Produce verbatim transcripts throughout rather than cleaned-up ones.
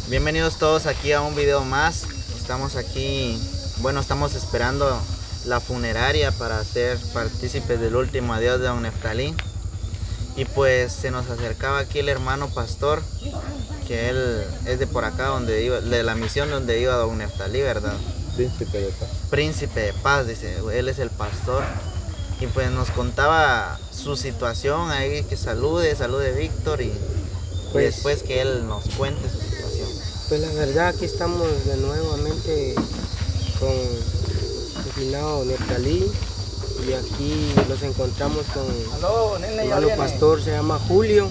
Bienvenidos todos aquí a un video más. Estamos aquí, bueno, estamos esperando la funeraria para ser partícipes del último adiós de don Neftalí. Y pues se nos acercaba aquí el hermano pastor, que él es de por acá, donde iba, de la misión donde iba don Neftalí, ¿verdad? Príncipe de Paz. Príncipe de Paz, dice, él es el pastor. Y pues nos contaba su situación ahí, que salude, salude Víctor y, pues, y después que él nos cuente su situación. Pues la verdad aquí estamos de nuevamente con el finado Neftalí y aquí nos encontramos con Aló, nene, el hermano pastor, se llama Julio,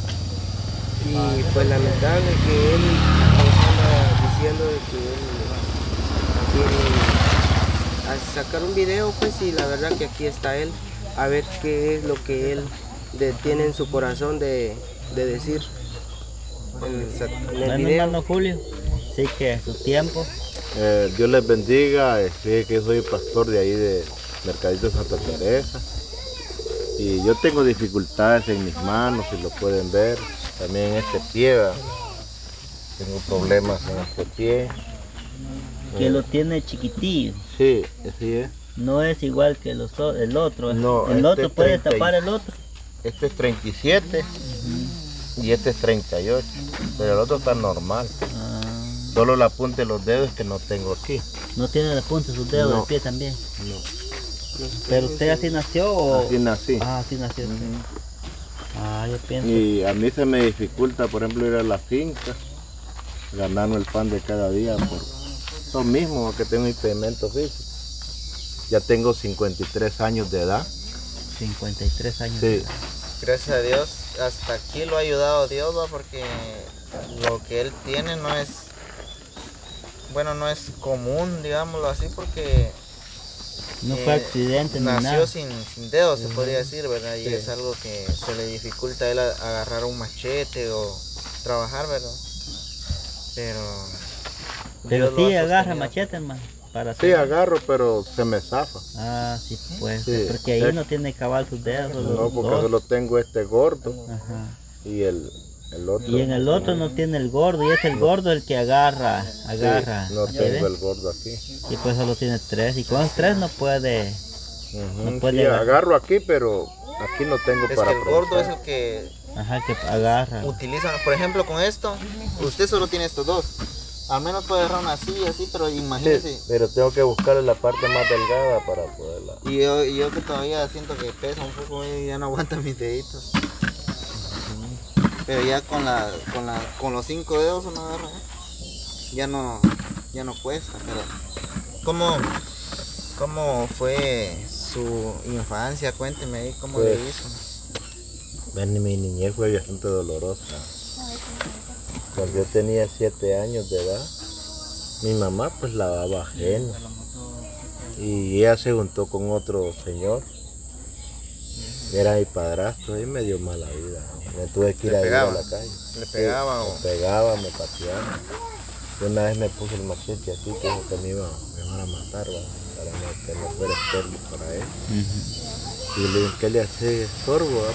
y pues lamentable que él nos anda diciendo de que él quiere sacar un video, pues, y la verdad que aquí está él, a ver qué es lo que él de, tiene en su corazón de, de decir en, en el Bueno, video. hermano Julio, sí que su tiempo. Eh, Dios les bendiga. Fíjense que soy pastor de ahí de Mercadito Santa Teresa. Y yo tengo dificultades en mis manos, si lo pueden ver. También en este pie, ¿verdad? Tengo problemas en este pie. Que Eh, lo tiene chiquitillo. Sí, así es. No es igual que los, o- el otro. No, el este otro es puede treinta y- tapar el otro. Este es treinta y siete y este es treinta y ocho. Pero el otro está normal. Ah, Solo la punta de los dedos que no tengo aquí. no tiene la punta de sus dedos No. del pie también. No. Pero usted así nació o. Así nací. Ah, así nació usted. Ah, yo pienso. Y a mí se me dificulta, por ejemplo, ir a la finca, ganarme el pan de cada día por eso mismo, que tengo impedimento físico. Ya tengo cincuenta y tres años de edad. cincuenta y tres años. Sí. Gracias a Dios, hasta aquí lo ha ayudado Dios, ¿va? Porque lo que él tiene no es, bueno, no es común, digámoslo así, porque No fue eh, accidente ni nació nada. sin, sin dedos, se podría decir, ¿verdad? Y Sí. es algo que se le dificulta a él a- agarrar un machete o trabajar, ¿verdad? Pero... Pero Dios lo sí ha agarra sostenido. machete, hermano. Para Sí, hacer- agarro, pero se me zafa. Ah, sí, pues. Sí. Porque ahí Sí. no tiene cabal sus dedos. solo No, porque dos. solo tengo este gordo Ajá. y el, el otro. Y en el otro no tiene el gordo, y es el gordo el que agarra, agarra. Sí, no ¿sí tengo ve? el gordo aquí. Y pues solo tiene tres, y con los tres no puede. Ujú, No puede sí, agarrar. agarro aquí, pero aquí no tengo Es para que el gordo es aprovechar. el que Ajá, que agarra. utilizan, por ejemplo, con esto, usted solo tiene estos dos. Al menos puede agarrar una así, así, pero imagínese. Sí, pero tengo que buscarle la parte más delgada para poderla. Y yo, y yo que todavía siento que pesa un poco y ya no aguanta mis deditos. Pero ya con la, con la, con los cinco dedos uno agarra, ¿eh? ya no, ya no cuesta. Pero ¿cómo, cómo fue su infancia? Cuénteme ahí cómo Pues, le hizo. Ven, mi niñez fue bastante dolorosa. Cuando yo tenía siete años de edad, mi mamá pues lavaba ajeno. Y ella se juntó con otro señor. Era mi padrastro y me dio mala vida. Me tuve que ir ¿Le a vivir a pegaba? la calle. ¿Le pegaba Sí, o? Me pegaba, me pateaba. Y una vez me puse el machete así, que dijo que me iba, me iban a matar, ¿va? Para no, que no fuera estéril para él. Ujú. Y le dije, ¿qué le hace estorbo? ¿Va?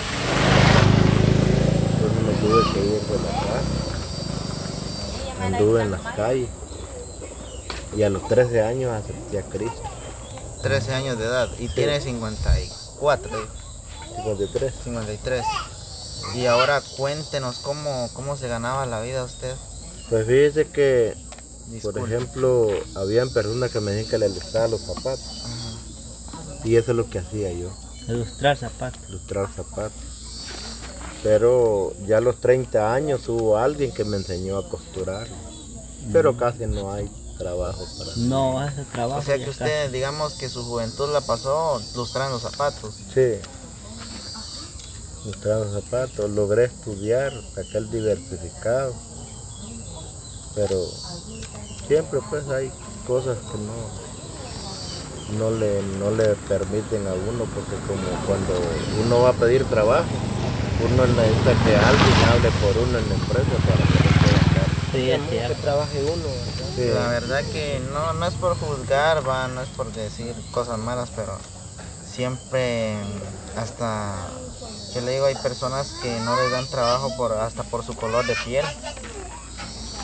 Porque entonces me tuve que ir de la casa. Anduve en las calles. Y a los trece años acepté a Cristo. trece años de edad y tiene cincuenta y cuatro, dijo. cincuenta y tres. cincuenta y tres. Y ahora cuéntenos cómo, cómo se ganaba la vida usted. Pues fíjese que, Disculpe. por ejemplo, habían personas que me decían que le lustraban los zapatos. Ajá. Y eso es lo que hacía yo, Ilustrar zapatos. lustrar zapatos. Pero ya a los treinta años hubo alguien que me enseñó a costurar. Pero casi no hay trabajo para mí. No hace trabajo. O sea ya que casi. usted, digamos que su juventud la pasó lustrando zapatos. Sí. Lustrando zapatos, logré estudiar, saqué el diversificado. Pero siempre pues hay cosas que no, no, le, no le permiten a uno, porque como cuando uno va a pedir trabajo, uno necesita que alguien hable por uno en la empresa para que le pueda dar. Sí, es Que cierto. trabaje uno, ¿verdad? Sí. La verdad que no, no es por juzgar, va, no es por decir cosas malas, pero siempre hasta, que le digo, hay personas que no les dan trabajo por hasta por su color de piel.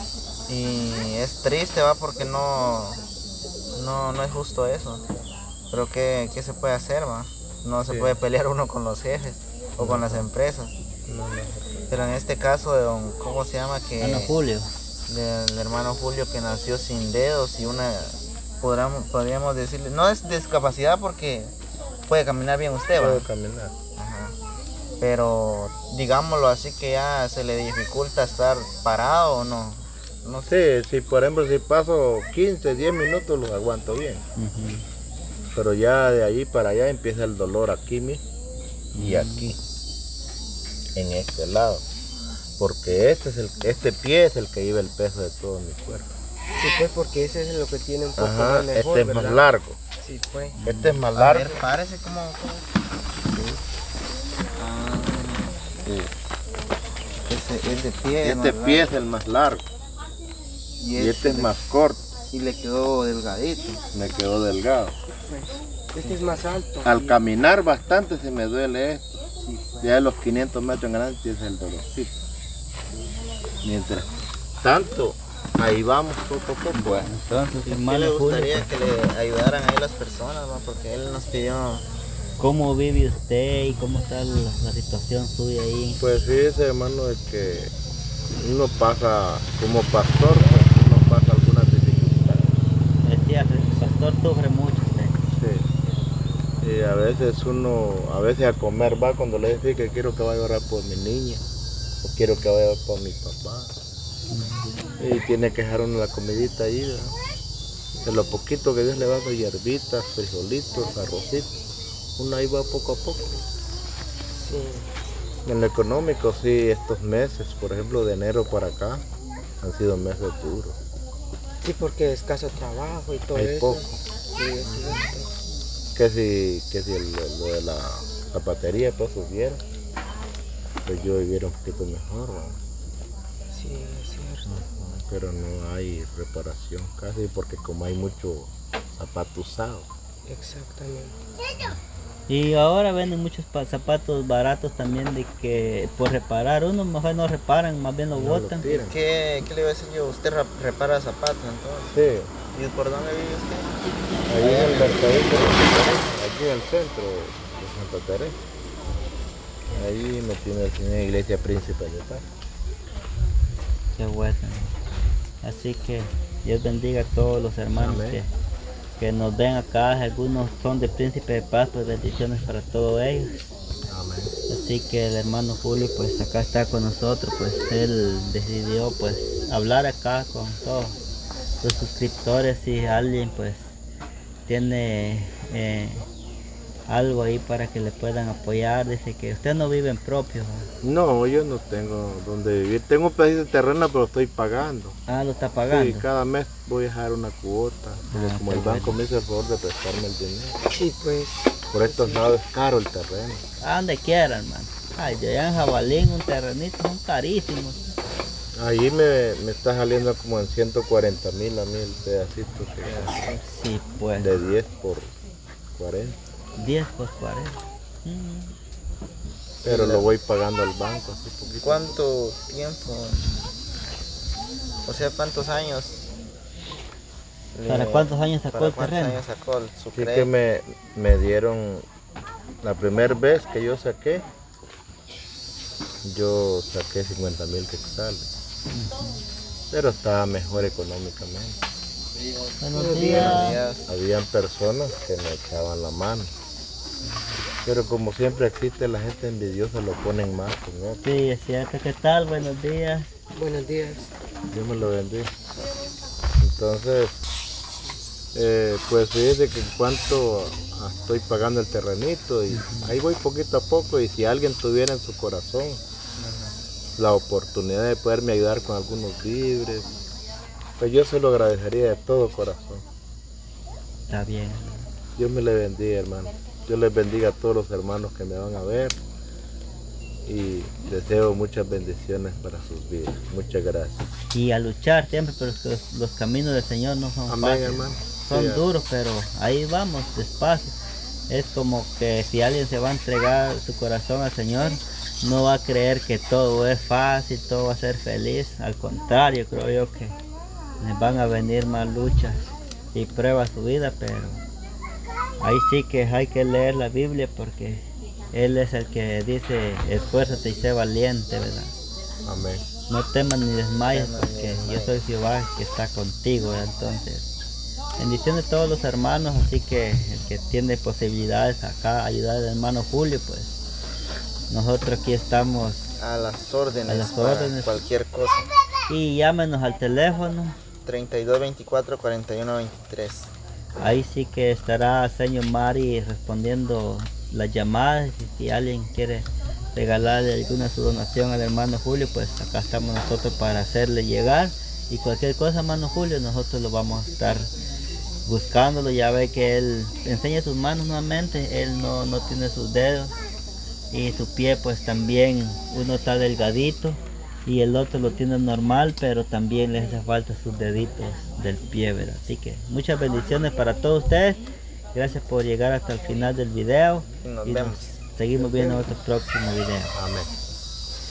Y es triste, va, porque no, no, no es justo eso. Pero ¿qué, qué se puede hacer, va? No se Sí. puede pelear uno con los jefes o con las empresas. No, no. Pero en este caso de don, ¿cómo se llama? Que Ana Julio. del hermano Julio, que nació sin dedos y una, podríamos, podríamos decirle, no es discapacidad porque puede caminar bien usted, va. Puedo caminar. Ajá. Pero digámoslo así, que ya se le dificulta estar parado o no. No sé. Sí, si por ejemplo si paso quince, diez minutos los aguanto bien. Ujú. Pero ya de ahí para allá empieza el dolor aquí mismo y aquí, en este lado. Porque este, es el, este pie es el que lleva el peso de todo mi cuerpo. Sí, pues porque ese es lo que tiene un poco Ajá, más mejor, este es más ¿verdad? largo. Sí, pues. Este es más A largo. ver, parece como... como- Ah, Sí. ese, ese pie. Este ¿no? pie es el más largo Y, y este es le- más corto. Y le quedó delgadito. Me quedó delgado. Este es más alto. Al caminar bastante se me duele esto. Sí, pues. Ya de los quinientos metros en adelante es el dolorcito. Mientras tanto, ahí vamos poco a poco. Bueno. Entonces, ¿Qué hermano le Julio, gustaría que le ayudaran ahí las personas, va? Porque él nos pidió... ¿cómo vive usted y cómo está la, la situación suya ahí? Pues fíjese, hermano, de que uno pasa, como pastor, pues, uno pasa algunas dificultades. Decía, el pastor sufre mucho usted. Sí. Y a veces uno, a veces a comer va cuando le dice que quiero que vaya a orar por mi niña, o quiero que vaya a orar por mi papá. Y tiene que dejar uno la comidita ahí, ¿verdad? De lo poquito que Dios le va dando, hierbitas, frijolitos, arrocitos. Uno ahí va poco a poco. Sí. En lo económico, sí, estos meses, por ejemplo, de enero para acá, han sido meses duros. Sí, porque escaso trabajo y todo Hay eso. poco. Sí, es cierto. Que si, que si el- lo de la zapatería pues subiera, pues yo viviera un poquito mejor, ¿no? Sí, es cierto. Pero no hay reparación casi porque como hay mucho zapato usado. Exactamente. Y ahora venden muchos pa- zapatos baratos también de que por reparar, unos mejor no reparan, más bien lo No lo botan. tiran. ¿Qué, ¿Qué le iba a decir yo? ¿Usted rap- repara zapatos entonces? Sí, ¿Y por dónde vive usted? ahí en el mercadito, aquí en el centro de Santa Teresa. Ahí me tiene en la iglesia Príncipe de Paz. Qué bueno. Así que Dios bendiga a todos los hermanos Amén. que, que nos ven acá. Algunos son de Príncipe de Paz, pues bendiciones para todos ellos. Amén. Así que el hermano Julio pues acá está con nosotros, pues él decidió pues hablar acá con todos los suscriptores. Si alguien pues tiene eh, algo ahí para que le puedan apoyar, dice que usted no vive en propio. ¿Va? No, yo no tengo donde vivir. Tengo un pedacito de terreno, pero estoy pagando. Ah, lo está pagando. Sí, cada mes voy a dejar una cuota, porque Ah, como qué el banco bueno. me hizo el favor de prestarme el dinero. Sí, pues. Por estos lados es caro el terreno. A donde quiera, hermano. Ay, yo allá en Jabalín, un terrenito, son carísimos. Ahí me, me está saliendo como en ciento cuarenta mil a mí el pedacito que Sí, pues. de diez por cuarenta. diez por cuarenta. Mm. Pero lo voy pagando al banco así poquito. ¿Cuánto tiempo? O sea, ¿cuántos años? le- ¿Para cuántos años sacó para el cuántos terreno? años sacó el- su Así que crédito? me, me dieron la primera vez que yo saqué, yo saqué cincuenta mil quetzales. Pero estaba mejor económicamente. Buenos Buenos días. Días. Habían personas que me echaban la mano. Pero como siempre existe la gente envidiosa, lo ponen más con otros. Sí, es cierto. ¿Qué tal? Buenos días. Buenos días. Dios me lo bendiga. Entonces, eh, pues fíjese que en cuanto a- estoy pagando el terrenito y ahí voy poquito a poco, y si alguien tuviera en su corazón la oportunidad de poderme ayudar con algunos víveres, pues yo se lo agradecería de todo corazón. Está bien. Dios me le bendiga, hermano. Dios les bendiga a todos los hermanos que me van a ver y deseo muchas bendiciones para sus vidas. Muchas gracias. Y a luchar siempre, pero que los, los caminos del Señor no son Amén, fáciles. hermano. Son Sí, duros, pero ahí vamos, despacio. Es como que si alguien se va a entregar su corazón al Señor, no va a creer que todo es fácil, todo va a ser feliz. Al contrario, creo yo que les van a venir más luchas y pruebas su vida, pero ahí sí que hay que leer la Biblia porque Él es el que dice, esfuérzate y sé valiente, ¿verdad? Amén. No temas ni desmayes porque yo soy Jehová que está contigo, ¿verdad? Entonces, bendiciones a todos los hermanos, así que el que tiene posibilidades acá, ayudar al hermano Julio, pues nosotros aquí estamos A las órdenes, A las para órdenes. cualquier cosa. y llámenos al teléfono. treinta y dos veinticuatro cuarenta y uno veintitrés. Ahí sí que estará señor Mari respondiendo las llamadas y si alguien quiere regalarle alguna su donación al hermano Julio, pues acá estamos nosotros para hacerle llegar y cualquier cosa, hermano Julio, nosotros lo vamos a estar buscándolo. Ya ve que él enseña sus manos nuevamente, él no, no tiene sus dedos y su pie pues también uno está delgadito y el otro lo tiene normal, pero también le hace falta sus deditos del pie, ¿verdad? Así que muchas bendiciones para todos ustedes. Gracias por llegar hasta el final del video. Y nos y vemos. seguimos viendo otro próximo video. Amén.